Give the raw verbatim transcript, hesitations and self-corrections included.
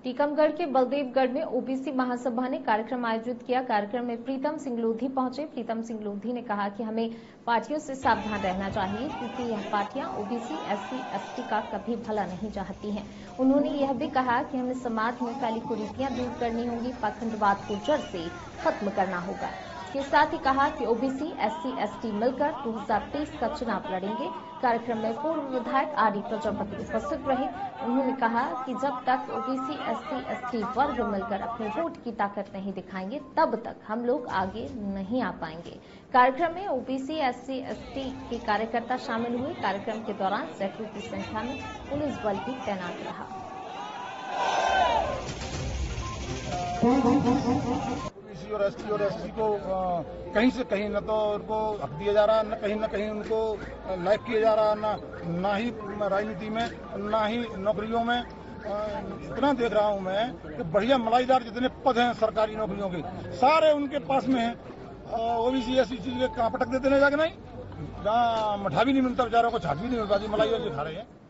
टीकमगढ़ के बलदेवगढ़ में ओबीसी महासभा ने कार्यक्रम आयोजित किया। कार्यक्रम में प्रीतम सिंह लोधी पहुंचे। प्रीतम सिंह लोधी ने कहा कि हमें पार्टियों से सावधान रहना चाहिए, क्योंकि यह पार्टियां ओबीसी, एससी, एसटी का कभी भला नहीं चाहती हैं। उन्होंने यह भी कहा कि हमें समाज में फैली कुरीतियां दूर करनी होंगी, पाखंडवाद को जड़ से खत्म करना होगा। इसके साथ ही कहा कि ओबीसी, एससी, एसटी मिलकर दो हज़ार तेईस का चुनाव लड़ेंगे। कार्यक्रम में पूर्व विधायक आर डी प्रजापति उपस्थित रहे। उन्होंने कहा कि जब तक ओबीसी, एससी, एसटी वर्ग मिलकर अपने वोट की ताकत नहीं दिखाएंगे, तब तक हम लोग आगे नहीं आ पाएंगे। कार्यक्रम में ओबीसी, एससी, एसटी के कार्यकर्ता शामिल हुए। कार्यक्रम के दौरान सैकड़ों की संख्या में पुलिस बल भी तैनात रहा। ओबीसी और एसटी और एससी को आ, कहीं से कहीं न तो उनको हक दिया जा रहा है, न कहीं न कहीं उनको लाइक किया जा रहा है, न ना ही राजनीति में, ना ही नौकरियों में। आ, इतना देख रहा हूं मैं कि बढ़िया मलाईदार जितने पद हैं सरकारी नौकरियों के, सारे उनके पास में हैं। ओबीसी एससी चीज के कहां पटक देते हैं जाके, नहीं जहां मठा भी नहीं मिलता, बेचारों को छाछ भी नहीं मिल पाती, मलाई वाली खा रहे हैं।